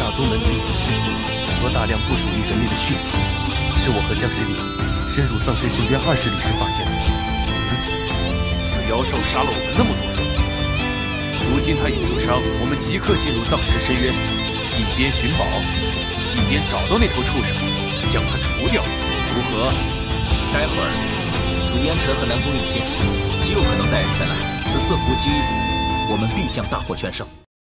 法宗门弟子尸体和大量不属于人类的血迹，是我和江师弟深入葬身深渊20里时发现的。 此妖兽杀了我们那么多人，如今他已负伤，我们即刻进入葬神深渊，一边寻宝，一边找到那头畜生，将它除掉，如何？ 待会儿，武烟尘和南宫一信极有可能带人前来，此次伏击，我们必将大获全胜。